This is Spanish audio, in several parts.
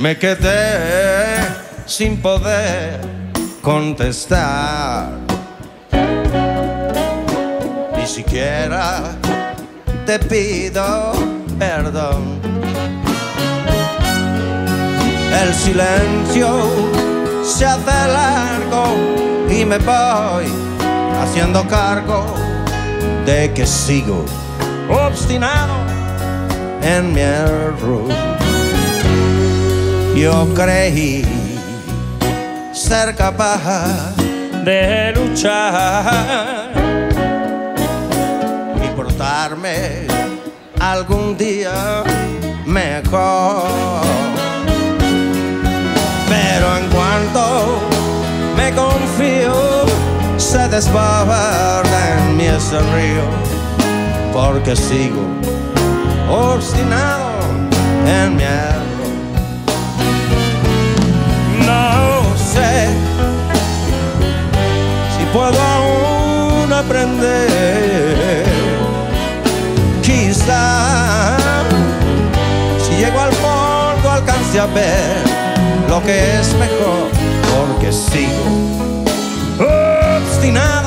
Me quedé sin poder contestar. Ni siquiera te pido perdón. El silencio se hace largo y me voy haciendo cargo de que sigo obstinado en mi error. Yo creí ser capaz de luchar y portarme algún día mejor. Pero en cuanto me confío, se desborda en mí ese río, porque sigo obstinado en mi error. No sé si puedo aún aprender. Quizá si llego al fondo alcance a ver lo que es mejor, porque sigo obstinado.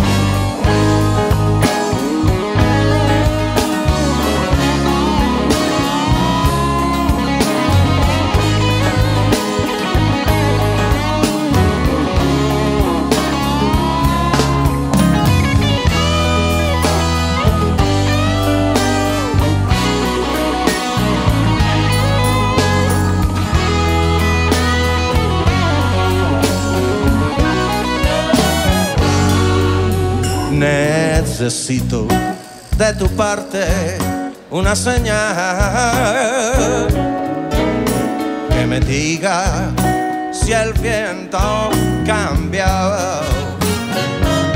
Necesito de tu parte una señal que me diga si el viento cambia.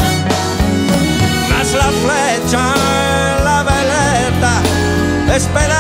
Más la flecha en la veleta espera